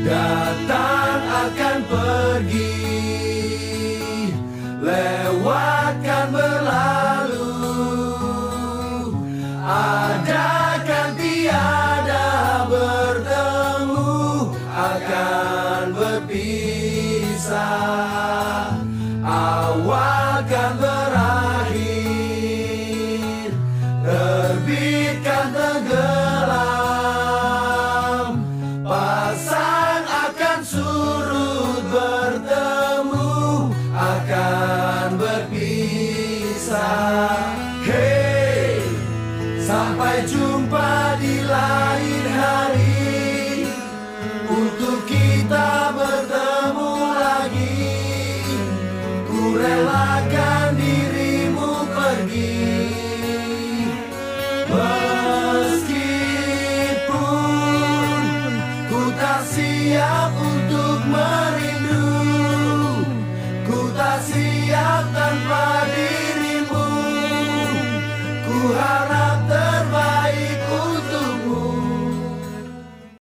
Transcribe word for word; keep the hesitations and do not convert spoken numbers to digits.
Datang akan pergi, lewatkan berlalu, ada kan tiada bertemu, akan berpisah. Awal kan berakhir, terbit kan tenggelam, pasang akan surut, bertemu akan berpisah. Hey, sampai jumpa di lain hari, untuk kita